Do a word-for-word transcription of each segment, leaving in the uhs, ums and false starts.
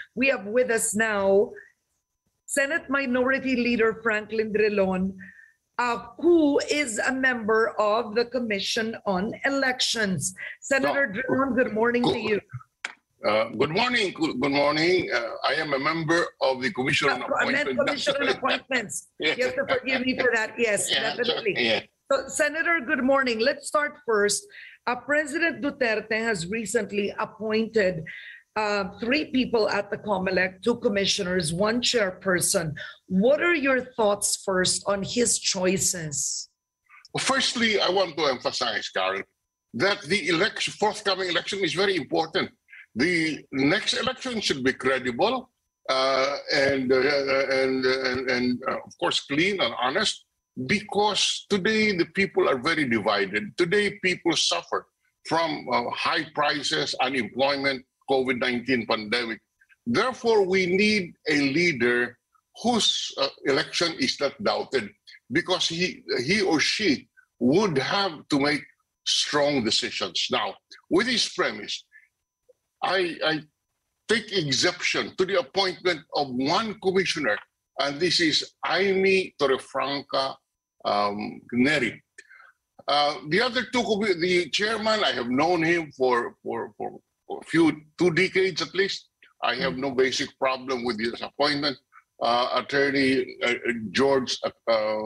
we have with us now Senate Minority Leader Franklin Drilon, uh, who is a member of the Commission on Elections. Senator No. Drilon, good morning to you. Uh, good morning. Good good morning. Uh, I am a member of the Commission on Uh, I meant Appointment. Commission on Appointments. Yeah. You have to forgive me for that. Yes, Yeah, definitely. yeah. So, Senator, good morning. Let's start first. Uh, President Duterte has recently appointed uh, three people at the COMELEC, two commissioners, one chairperson. What are your thoughts first on his choices? Well, firstly, I want to emphasize, Karen, that the election, forthcoming election is very important. The next election should be credible uh, and, uh, and, and, and uh, of course, clean and honest, because today the people are very divided. Today, people suffer from uh, high prices, unemployment, COVID nineteen pandemic. Therefore, we need a leader whose uh, election is not doubted, because he, he or she would have to make strong decisions. Now, with this premise, I, I take exception to the appointment of one commissioner, and this is Amy Torrefranca um, Neri. Uh, the other two, the chairman, I have known him for, for, for a few, two decades at least. I have no basic problem with his appointment. Uh, attorney uh, George uh,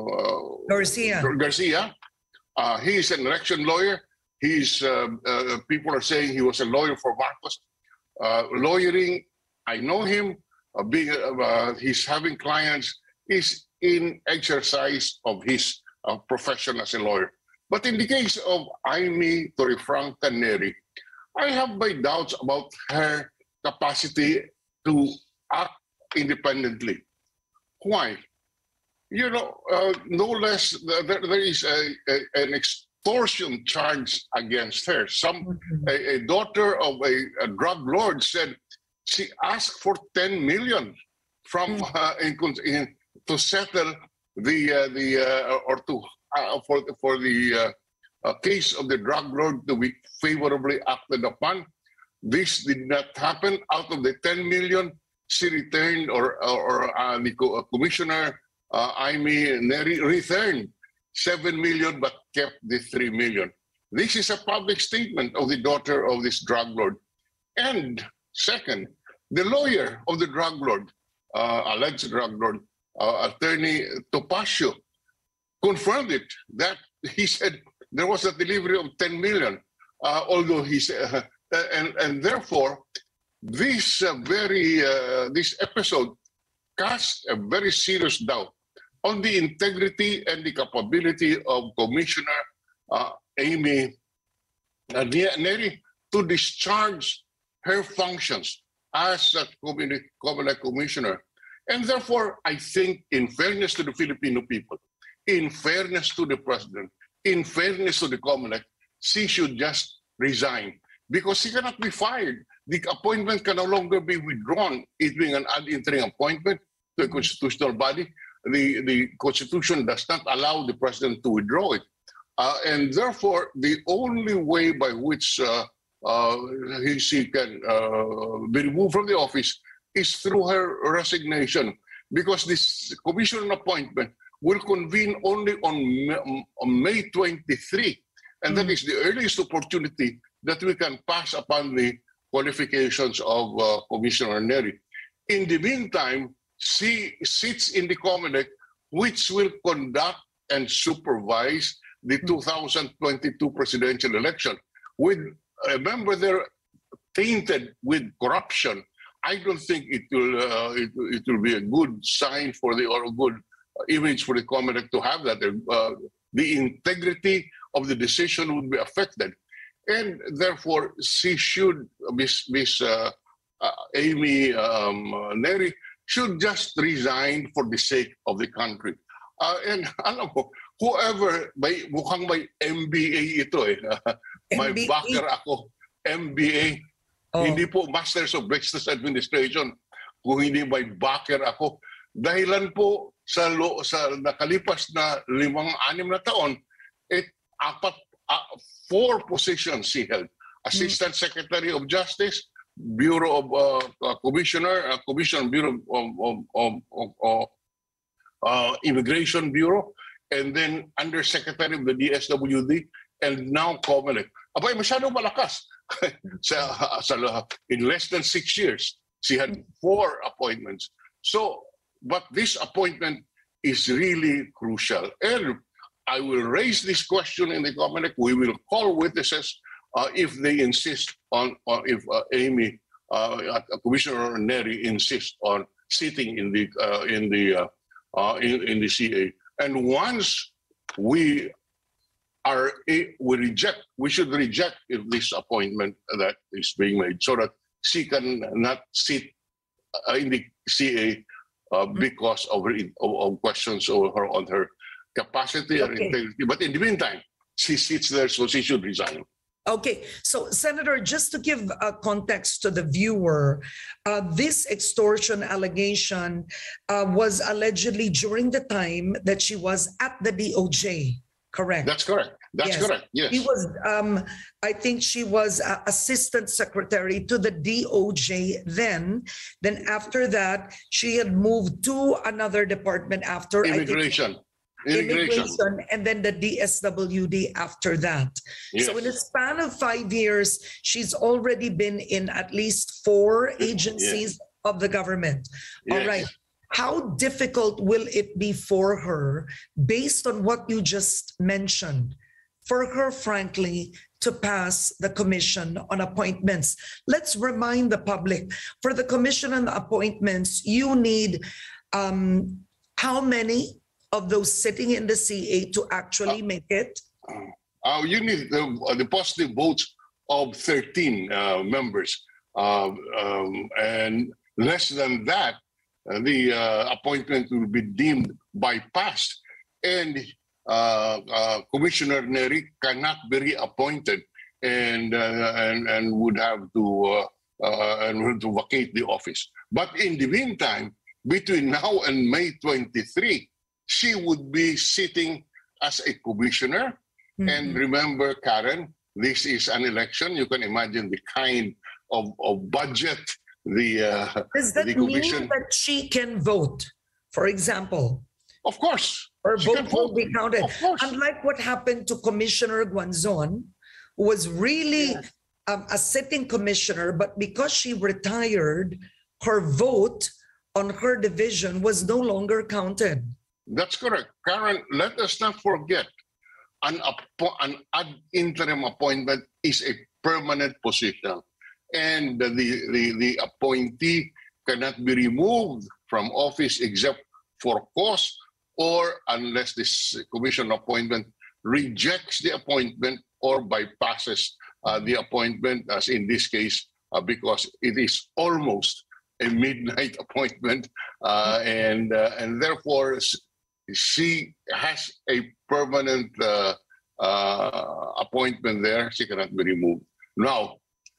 Garcia. Garcia. Uh, he is an election lawyer. He's, uh, uh, people are saying he was a lawyer for Marcos. Uh, lawyering, I know him. Uh, being, uh, he's having clients. He's in exercise of his uh, profession as a lawyer. But in the case of Amy Torrefranca Neri, I have my doubts about her capacity to act independently. Why? You know, uh, no less, there, there is a, a, an extortion charge against her. Some a, a daughter of a, a drug lord said she asked for ten million from uh, in, in, to settle the uh, the uh, or to uh, for for the uh, uh, case of the drug lord to be favorably acted upon. This did not happen. Out of the ten million, she returned, or or, or uh, the co commissioner uh, Amy Neri returned seven million, but kept the three million. This is a public statement of the daughter of this drug lord. And second, the lawyer of the drug lord, uh, alleged drug lord, uh, attorney Topacio, confirmed it, that he said there was a delivery of ten million, uh, although he said, uh, and, and therefore, this uh, very, uh, this episode cast a very serious doubt on the integrity and the capability of Commissioner uh, Amy uh, Neri to discharge her functions as a COMELEC commissioner. And therefore, I think, in fairness to the Filipino people, in fairness to the president, in fairness to the COMELEC, she should just resign, because she cannot be fired. The appointment can no longer be withdrawn, it being an ad interim appointment to a constitutional body. The, the Constitution does not allow the president to withdraw it. Uh, and therefore, the only way by which uh, uh, he, she can uh, be removed from the office is through her resignation, because this commission appointment will convene only on, on May twenty-third. And mm. that is the earliest opportunity that we can pass upon the qualifications of uh, Commissioner Neri. In the meantime, she sits in the COMELEC, which will conduct and supervise the two thousand twenty-two presidential election. With a member there tainted with corruption, I don't think it will uh, it, it will be a good sign for the, or a good image for the COMELEC to have that. Uh, the integrity of the decision would be affected. And therefore, she should, Miss Miss Uh, uh, Amy um, Neri, should just resign for the sake of the country. Uh, and alam mo, whoever, may, mukhang may M B A ito eh. May M B A? backer ako. M B A. Oh. Hindi po Masters of Business Administration. Kung hindi may backer ako. Dahilan po sa, lo, sa nakalipas na limang, anim na taon, it, apat, uh, four positions she held. Assistant mm. Secretary of Justice, Bureau of uh, uh, Commissioner, uh, Commission Bureau of, of, of, of, of uh, Immigration Bureau, and then Undersecretary of the D S W D, and now COMELEC. Abay, masyadong malakas. sa, sa, in less than six years, she had four appointments. So, but this appointment is really crucial. And I will raise this question in the COMELEC. We will call witnesses uh, if they insist on, or if uh, Amy, uh, Commissioner Neri insists on sitting in the uh, in the uh, uh, in, in the C A. And once we are a, we reject, we should reject if this appointment that is being made, so that she can not sit uh, in the C A uh, because of, her, of, of questions over her on her capacity or Okay. integrity. But in the meantime, she sits there, so she should resign. Okay, so Senator, just to give a context to the viewer, uh, this extortion allegation uh, was allegedly during the time that she was at the D O J, correct? That's correct. That's Yes. correct. Yes. She was, um, I think she was uh, assistant secretary to the D O J then. Then after that, she had moved to another department after I think, Immigration. Immigration. immigration, and then the D S W D after that. So in a Yes. span of five years, she's already been in at least four agencies of the government. All Yes. right. How difficult will it be for her, based on what you just mentioned, for her, frankly, to pass the commission on appointments? Let's remind the public, for the commission on appointments, you need um, how many of those sitting in the C A to actually make it? Uh, you need the, uh, the positive votes of thirteen uh, members. Uh, um, and less than that, uh, the uh, appointment will be deemed bypassed. And uh, uh, Commissioner Neri cannot be reappointed and, uh, and, and would have to, uh, uh, and would to vacate the office. But in the meantime, between now and May twenty-third, she would be sitting as a commissioner. Mhm. And remember, Karen, this is an election. You can imagine the kind of, of budget the uh, Does that the mean commission. that she can vote, for example? Of course, Her she can vote will vote. be counted. Of course. Unlike what happened to Commissioner Guanzon, who was really Yes. um, a sitting commissioner, but because she retired, her vote on her division was no longer counted. That's correct. Karen, let us not forget, an, appo- an ad interim appointment is a permanent position. And the, the, the appointee cannot be removed from office except for cause, or unless this commission appointment rejects the appointment or bypasses uh, the appointment, as in this case, uh, because it is almost a midnight appointment, uh, and uh, and therefore s- she has a permanent uh, uh, appointment there. She cannot be removed. Now,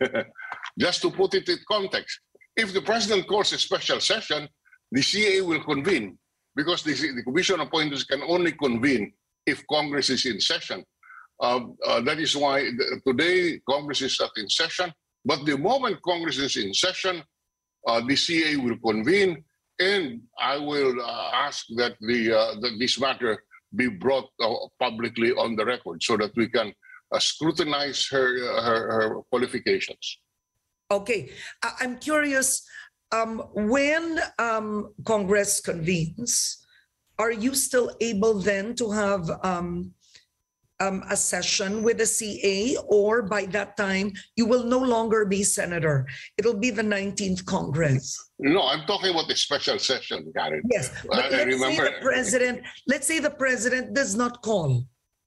just to put it in context, if the president calls a special session, the C A will convene, because the, the commission appointments can only convene if Congress is in session. Uh, uh, that is why the, today Congress is not in session, but the moment Congress is in session, uh, the C A will convene, and I will uh, ask that the uh, that this matter be brought uh, publicly on the record so that we can uh, scrutinize her, uh, her her qualifications. Okay, I- I'm curious, um, when um, Congress convenes, are you still able then to have um, um, a session with the C A, or by that time you will no longer be senator? It'll be the nineteenth Congress. No, I'm talking about the special session, Karen. Yes, but I let's say remember- the president, let's say the president does not call.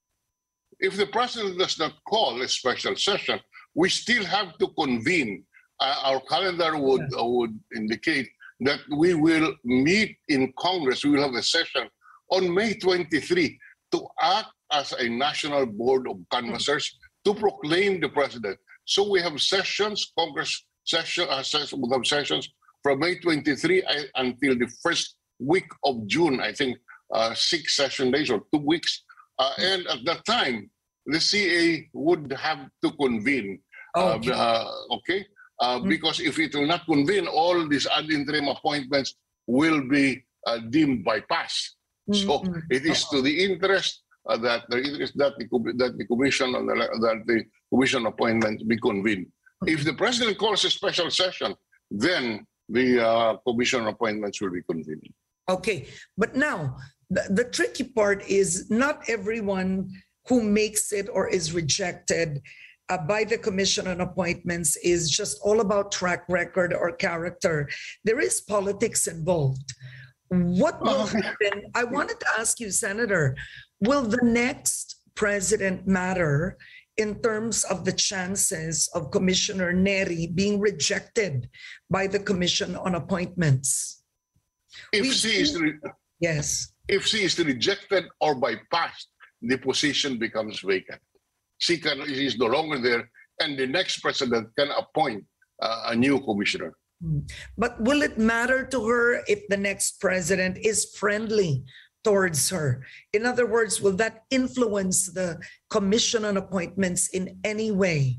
If the president does not call a special session, we still have to convene. Uh, our calendar would uh, would indicate that we will meet in Congress. We will have a session on May twenty-third to act as a national board of canvassers to proclaim the president. So we have sessions, Congress session, uh, session we have sessions from May twenty-third uh, until the first week of June. I think uh, six session days or two weeks. Uh, and at that time, the C A would have to convene. Uh, Okay. uh, okay. uh, because if it will not convene, all these ad interim appointments will be uh, deemed bypass. So Mhm. it is to the interest uh, that the interest that the co- that the commission on the that the commission appointment be convened. If the president calls a special session, then the uh, commission appointments will be convened. Okay, but now the, the tricky part is not everyone who makes it or is rejected uh, by the commission on appointments is just all about track record or character. There is politics involved. What will happen? I wanted to ask you, Senator, will the next president matter in terms of the chances of Commissioner Neri being rejected by the Commission on Appointments? If We've she is seen- re- Yes. if she is rejected or bypassed, the position becomes vacant. She can she is no longer there, and the next president can appoint uh, a new commissioner. But will it matter to her if the next president is friendly towards her? In other words, will that influence the Commission on Appointments in any way?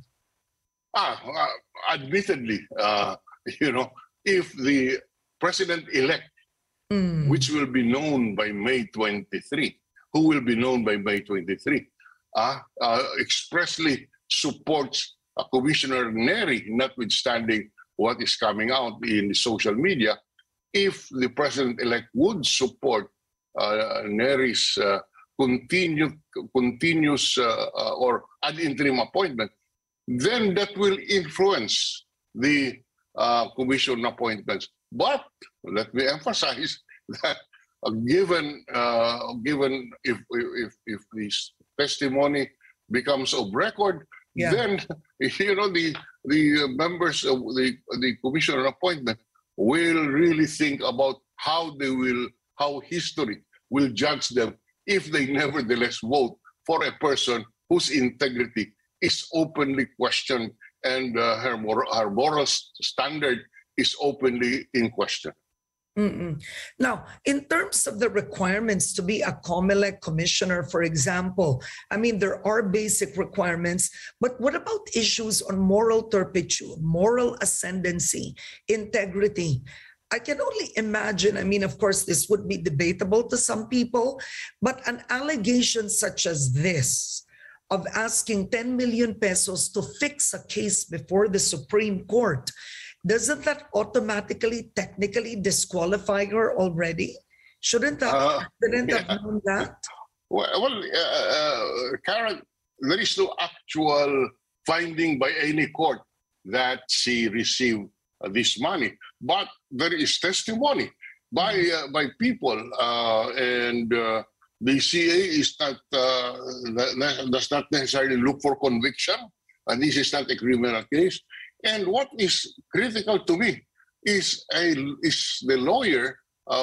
Ah, uh, admittedly, uh, you know, if the president-elect, Mm. which will be known by May twenty-third, who will be known by May twenty-third, uh, uh, expressly supports uh, Commissioner Neri, notwithstanding what is coming out in the social media, if the president-elect would support uh, Neri's uh, continued, continuous uh, uh, or ad interim appointment, then that will influence the uh, commission appointments. But let me emphasize that uh, given uh, given if if if this testimony becomes of record, Yeah. then you know the the members of the the commission on appointment will really think about how they will how history will judge them if they nevertheless vote for a person whose integrity is openly questioned and uh, her moral, her moral standard is openly in question. Mm-mm. Now, in terms of the requirements to be a COMELEC commissioner, for example, I mean, there are basic requirements, but what about issues on moral turpitude, moral ascendancy, integrity? I can only imagine, I mean, of course, this would be debatable to some people, but an allegation such as this, of asking ten million pesos to fix a case before the Supreme Court, doesn't that automatically, technically disqualify her already? Shouldn't the Uh, president yeah. have known that? Well, well uh, uh, Karen, there is no actual finding by any court that she received uh, this money, but there is testimony by uh, by people, uh, and uh, the C A is not uh, does not necessarily look for conviction, and this is not a criminal case. And what is critical to me is a is the lawyer,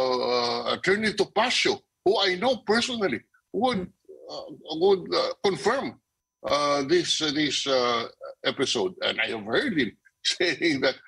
uh, Attorney Topacio, who I know personally, would uh, would uh, confirm uh, this uh, this uh, episode, and I have heard him saying that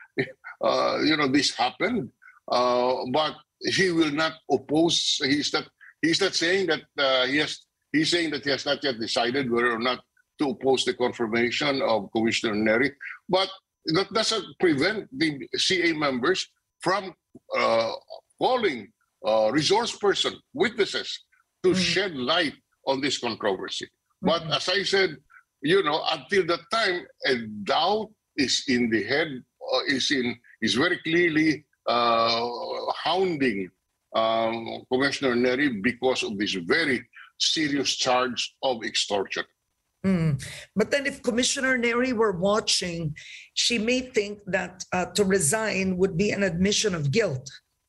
uh, you know this happened, uh, but he will not oppose. He's not he's not saying that uh, he has. He's saying that he has not yet decided whether or not to oppose the confirmation of Commissioner Neri, but that doesn't prevent the C A members from uh, calling uh, resource person, witnesses, to Mhm. shed light on this controversy. But Mhm. as I said, you know, until that time, a doubt is in the head, uh, is in is very clearly uh, hounding um, Commissioner Neri because of this very serious charge of extortion. Mm. But then if Commissioner Neri were watching, she may think that uh, to resign would be an admission of guilt.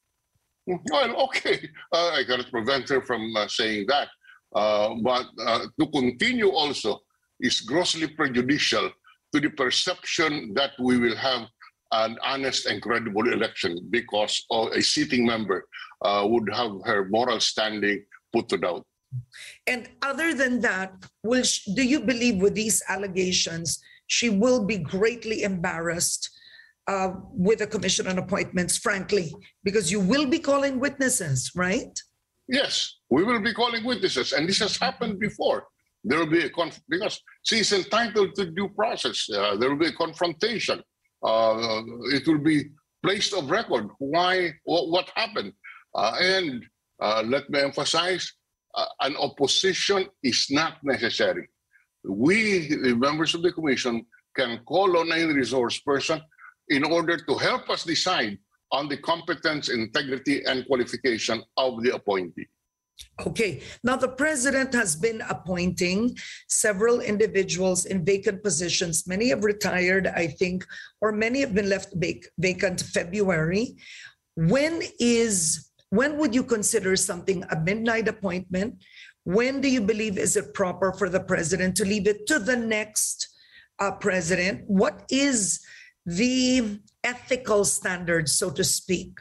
Well, okay, uh, I cannot prevent her from uh, saying that. Uh, but uh, to continue also is grossly prejudicial to the perception that we will have an honest and credible election because of a sitting member uh, would have her moral standing put to doubt. And other than that, will sh- do you believe with these allegations, she will be greatly embarrassed uh, with the Commission on Appointments, frankly, because you will be calling witnesses, right? Yes, we will be calling witnesses, and this has happened before. There will be a conf- because she is entitled to due process. Uh, there will be a confrontation, uh, it will be placed of record why what, what happened. Uh, and uh, let me emphasize, uh, an opposition is not necessary. We, the members of the commission, can call on any resource person in order to help us decide on the competence, integrity, and qualification of the appointee. Okay, now the president has been appointing several individuals in vacant positions. Many have retired, I think, or many have been left vac vacant February. When is, when would you consider something a midnight appointment? When do you believe is it proper for the president to leave it to the next uh, president? What is the ethical standard, so to speak?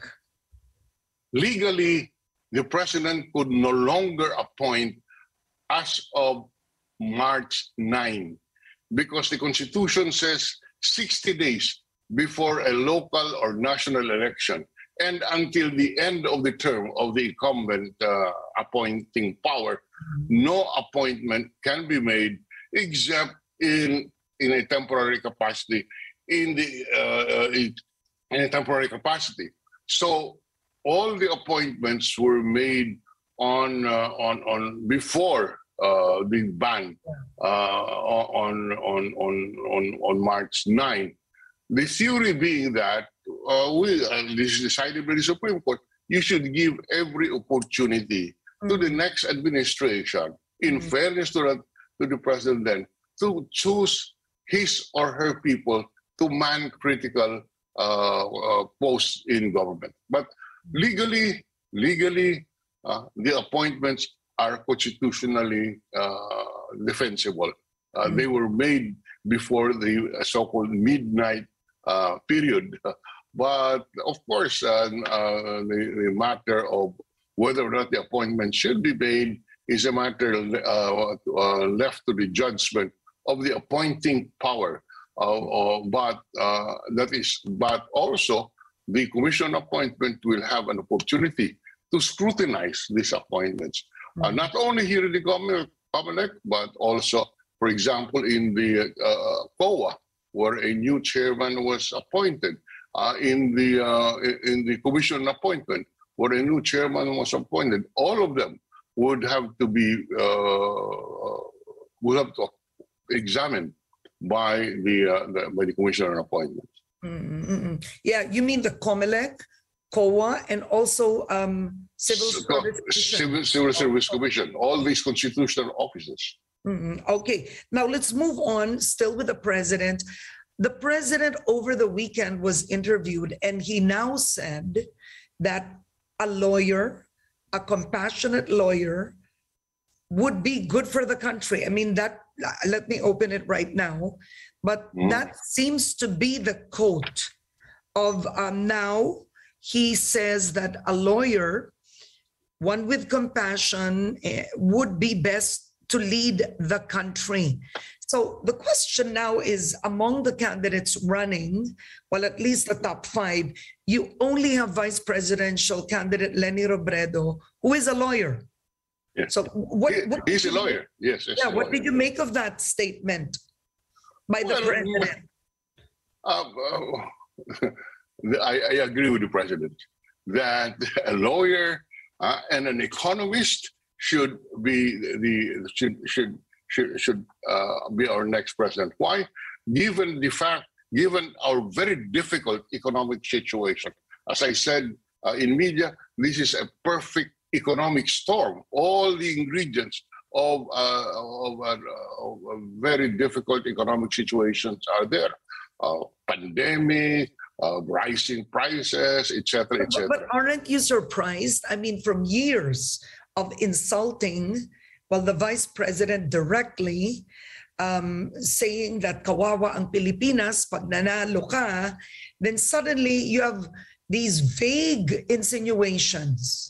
Legally, the president could no longer appoint as of March ninth because the Constitution says sixty days before a local or national election and until the end of the term of the incumbent uh, appointing power, no appointment can be made except in, in a temporary capacity, in, the, uh, in, in a temporary capacity. So all the appointments were made on uh, on on before uh, the ban uh, on on on on on March ninth. The theory being that uh, we uh, this is decided by the Supreme Court, you should give every opportunity mm-hmm. to the next administration, in mm-hmm. fairness to the, to the president, then to choose his or her people to man critical uh, uh, posts in government, but Legally, legally, uh, the appointments are constitutionally uh, defensible. Uh, mm-hmm. They were made before the so-called midnight uh, period. But of course, uh, uh, the, the matter of whether or not the appointment should be made is a matter uh, uh, left to the judgment of the appointing power. Uh, uh, but uh, that is, but also. The commission appointment will have an opportunity to scrutinize these appointments, mm-hmm. uh, not only here in the Comelec, but also, for example, in the uh, C O A, where a new chairman was appointed, uh, in the uh, in the commission appointment, where a new chairman was appointed. All of them would have to be uh, would have to examined by the, uh, the by the commissioner appointment. Mm-mm-mm. Yeah, you mean the Comelec, C O A, and also um, Civil Service Commission. Civil, Civil Service Commission, all these constitutional offices. Mm-hmm. Okay, now let's move on, still with the president. The president over the weekend was interviewed, and he now said that a lawyer, a compassionate lawyer, would be good for the country. I mean, that, let me open it right now. But mm. that seems to be the quote of um, now. He says that a lawyer, one with compassion, eh, would be best to lead the country. So the question now is, among the candidates running, well, at least the top five, you only have vice presidential candidate Leni Robredo, who is a lawyer. Yes. So what, he, what he's a lawyer. Yes. Yeah. What lawyer. did you make of that statement by well, the president? Uh, uh, I, I agree with the president that a lawyer uh, and an economist should be the should should should, should uh, be our next president. Why? Given the fact, given our very difficult economic situation, as I said uh, in media, this is a perfect economic storm. All the ingredients of, uh, of, uh, of uh, very difficult economic situations are there. Uh, pandemic, uh, rising prices, et cetera, et cetera. But, but aren't you surprised? I mean, from years of insulting, well, the vice president directly um, saying that kawawa ang Pilipinas pag nanalo ka, then suddenly you have these vague insinuations.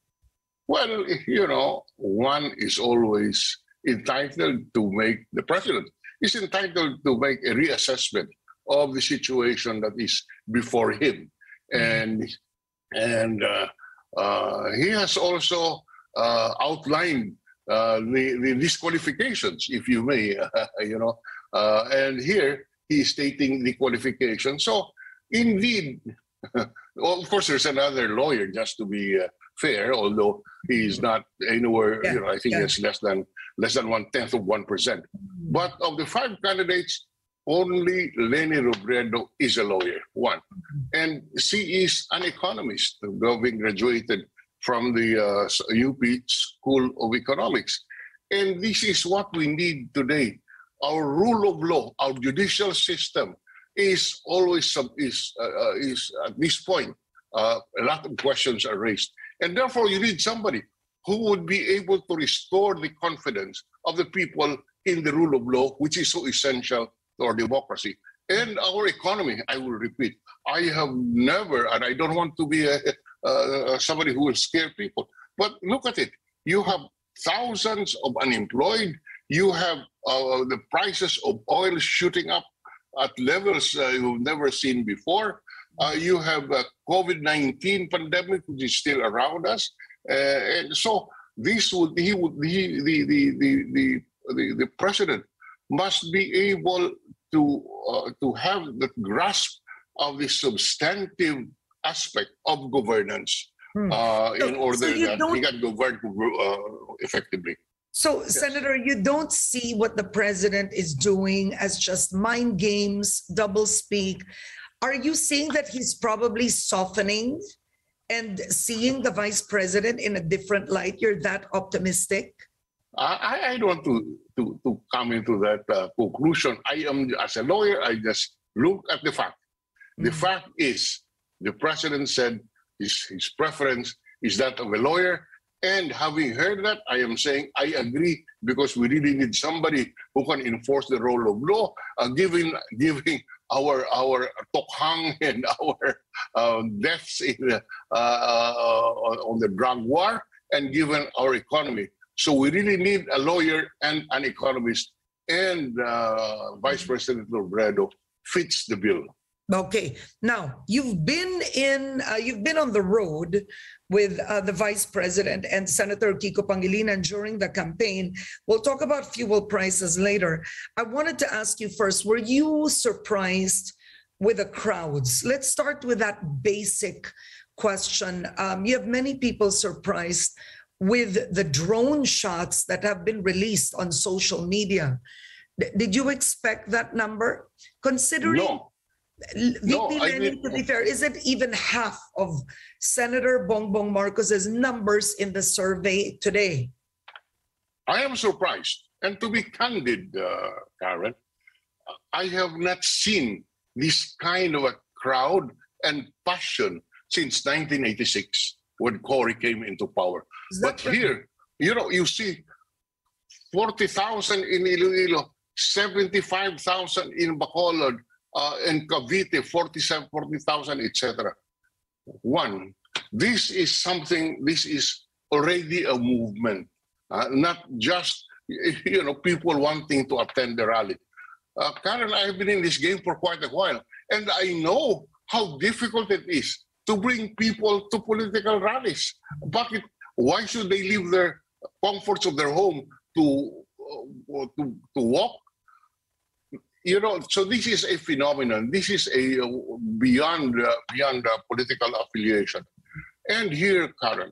Well, you know, one is always entitled to make, the president is entitled to make a reassessment of the situation that is before him. And, and uh, uh, he has also uh, outlined uh, the, the disqualifications, if you may, uh, you know, uh, and here he is stating the qualification. So, indeed, well, of course, there's another lawyer, just to be uh, fair, although he is not anywhere, Yeah, you know, I think yeah. it's less than less than one tenth of one percent. But of the five candidates, only Leni Robredo is a lawyer, one. And she is an economist, having graduated from the uh, U P School of Economics. And this is what we need today. Our rule of law, our judicial system is always some, is, uh, is at this point, uh, a lot of questions are raised. And therefore, you need somebody who would be able to restore the confidence of the people in the rule of law, which is so essential to our democracy and our economy. I will repeat, I have never, and I don't want to be a, uh, somebody who will scare people, but look at it. You have thousands of unemployed. You have uh, the prices of oil shooting up at levels uh, you've never seen before. Uh, you have a COVID nineteen pandemic, which is still around us. Uh, and so this would, he would, he, the, the, the, the, the, the president must be able to, uh, to have the grasp of the substantive aspect of governance Hmm. uh, So- in order so you that don't- he can govern uh, effectively. So, Senator, you don't see what the president is doing as just mind games, double speak. Are you saying that he's probably softening and seeing the vice president in a different light? You're that optimistic? I, I don't want to, to, to come into that uh, conclusion. I am, as a lawyer, I just look at the fact. The Mhm. fact is, the president said his, his preference is that of a lawyer. And having heard that, I am saying I agree, because we really need somebody who can enforce the rule of law, uh, giving giving our our tokhang and our uh, deaths in uh, uh, on the drug war, and given our economy. So we really need a lawyer and an economist, and uh, Vice President Robredo fits the bill. Okay. Now, you've been in, uh, you've been on the road with uh, the vice president and Senator Kiko Pangilinan during the campaign. We'll talk about fuel prices later. I wanted to ask you first, were you surprised with the crowds? Let's start with that basic question. Um, you have many people surprised with the drone shots that have been released on social media. D- Did you expect that number? Considering No. V P No, I Lenny, mean- to be fair, is it even half of Senator Bongbong Marcos's numbers in the survey today? I am surprised. And to be candid, uh, Karen, I have not seen this kind of a crowd and passion since nineteen eighty-six, when Cory came into power. Is But that right? here, you know, you see forty thousand in Iloilo, seventy-five thousand in Bacolod, uh, in Cavite, forty-seven, forty thousand, et cetera. One, this is something, this is already a movement, uh, not just, you know, people wanting to attend the rally. Uh, Karen, I have been in this game for quite a while, and I know how difficult it is to bring people to political rallies. But it, why should they leave their comforts of their home to, uh, to, to walk? You know, so this is a phenomenon. This is a uh, beyond uh, beyond uh, political affiliation. And here, Karen,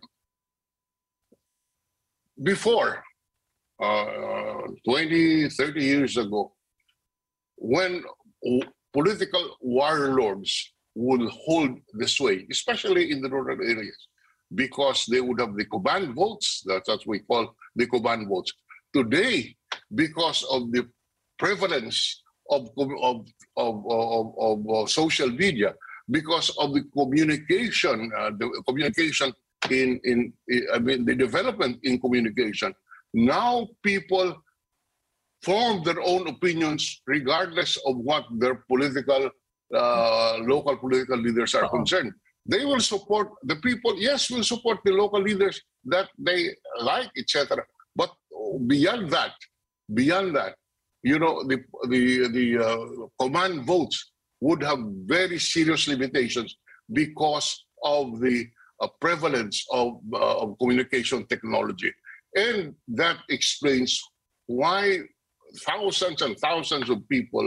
before uh, twenty, thirty years ago, when political warlords would hold the sway, especially in the rural areas, because they would have the command votes, that's what we call the command votes. Today, because of the prevalence of, of, of, of, of, of social media, because of the communication, uh, the communication in, in, I mean, the development in communication, now people form their own opinions regardless of what their political, uh, local political leaders are Uh-oh. concerned. They will support the people, yes, will support the local leaders that they like, et cetera. But beyond that, beyond that, you know, the the the uh, command votes would have very serious limitations because of the uh, prevalence of, uh, of communication technology, and that explains why thousands and thousands of people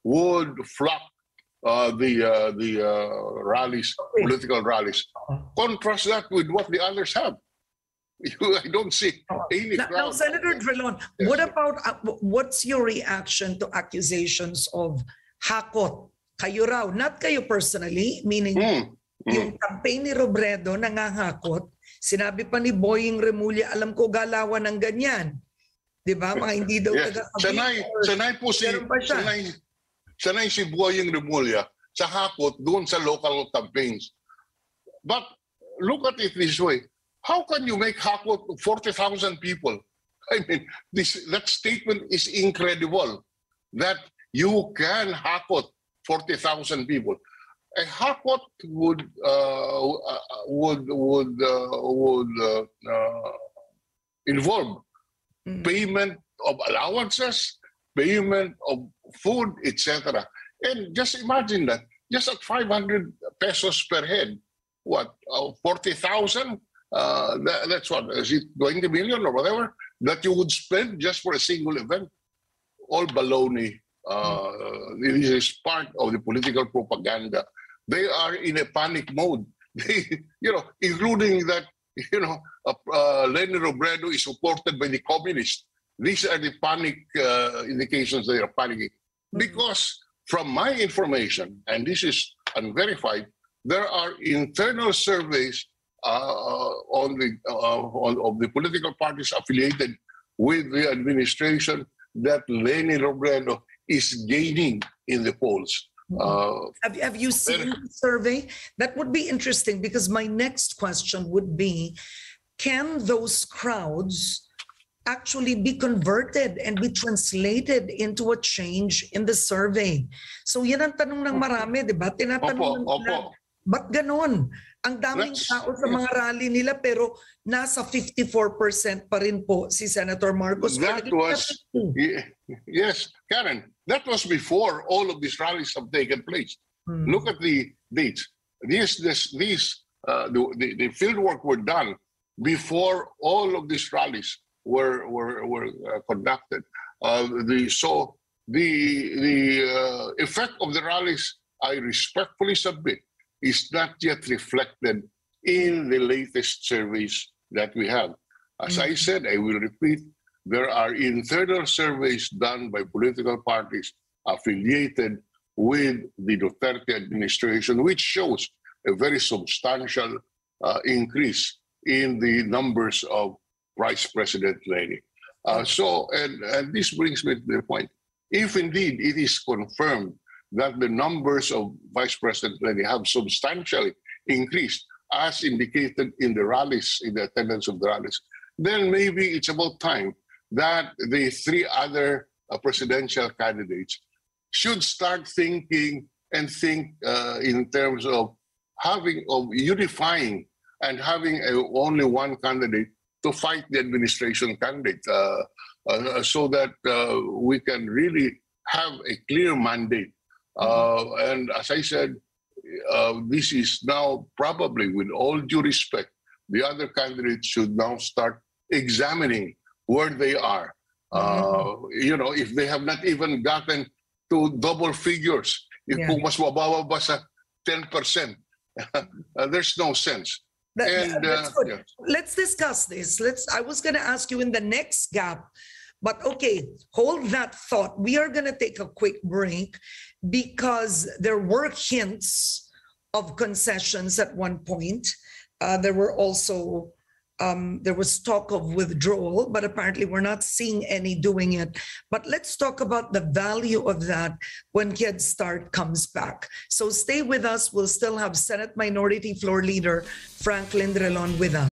would flock uh, the uh, the uh, rallies, Okay. political rallies. Contrast that with what the others have. You, I don't see any Now, now, crowd. Senator Drilon, Yes. what about, uh, what's your reaction to accusations of hakot? Kayo raw, not kayo personally, meaning Mm, mm. yung campaign ni Robredo nangangakot. Sinabi pa ni Boying Remulla, alam ko galawan ng ganyan. Di ba? Mga hindi daw Yes. taga-Cavite Sanay, or- sanay po si meron pa siya. sanay, sanay si Boying Remulla sa hakot doon sa local campaigns. But look at it this way. How can you make hakot forty thousand people? I mean, this that statement is incredible that you can hakot forty thousand people. A hakot would uh, would would uh, would uh, uh, involve Mm. payment of allowances, payment of food, et cetera. And just imagine that, just at five hundred pesos per head, what, uh, forty thousand? Uh, that, that's what, is it twenty million or whatever, that you would spend just for a single event? All baloney. Uh, this is part of the political propaganda. They are in a panic mode. They, you know, including that, you know, uh, uh, Leni Robredo is supported by the communists. These are the panic uh, indications they are panicking. Because from my information, and this is unverified, there are internal surveys uh, on the uh, on, of the political parties affiliated with the administration that Leni Robredo is gaining in the polls. Uh, Have, have you seen the survey? That would be interesting because my next question would be, can those crowds actually be converted and be translated into a change in the survey? So yan ang tanong ng marami, di ba? Tinatanong Opo, ng nila, opo. ba't ganon? Ang daming Let's- tao sa mga rally nila pero nasa fifty-four percent pa rin po si Senator Marcos. That Naging was, fifty. Ye- yes, Karen, that was before all of these rallies have taken place. Hmm. Look at the dates. These, this, these, uh, the, the, the field work were done before all of these rallies were were were uh, conducted. Uh, the so the the uh, effect of the rallies, I respectfully submit, is not yet reflected in the latest surveys that we have. As I said, I will repeat, there are internal surveys done by political parties affiliated with the Duterte administration, which shows a very substantial uh, increase in the numbers of Vice President Leni. Uh, so, and, and this brings me to the point. If indeed it is confirmed that the numbers of Vice President Leni have substantially increased, as indicated in the rallies, in the attendance of the rallies, then maybe it's about time that the three other uh, presidential candidates should start thinking and think uh, in terms of having, of unifying and having a, only one candidate to fight the administration candidate uh, uh, so that uh, we can really have a clear mandate. Uh, and as I said, uh, this is now probably, with all due respect, the other candidates should now start examining where they are. Uh, you know, if they have not even gotten to double figures, if Yeah. kung mas mababa ba sa ten percent, uh, there's no sense. That- And, that's uh, good. yeah. Let's discuss this. Let's. I was going to ask you in the next gap, but okay, hold that thought. We are going to take a quick break because there were hints of concessions at one point. Uh, there were also um, there was talk of withdrawal, but apparently we're not seeing any doing it. But let's talk about the value of that when Kids Start comes back. So stay with us. We'll still have Senate Minority Floor Leader Franklin Drilon with us.